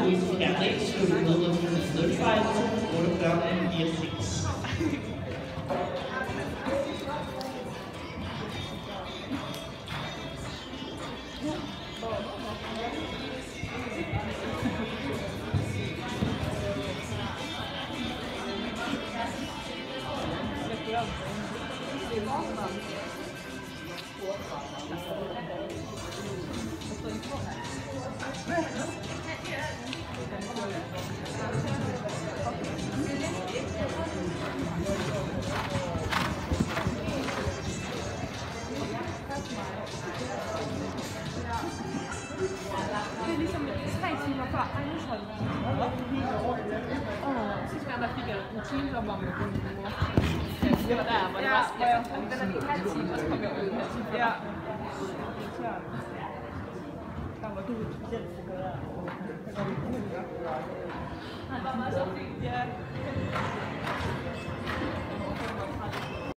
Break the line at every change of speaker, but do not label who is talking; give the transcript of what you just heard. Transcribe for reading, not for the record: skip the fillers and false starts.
Louis Catholic School nummer 05 48 64.
Det er ligesom 3 timer før egenhold. Sidste gang der fik jeg en time, der var med min mor. Det var der, hvor det var sådan, den er lige en halv time, og så kom jeg ud en halv time. Ja. Der var du specielt for det der. Det var meget så fint, ja.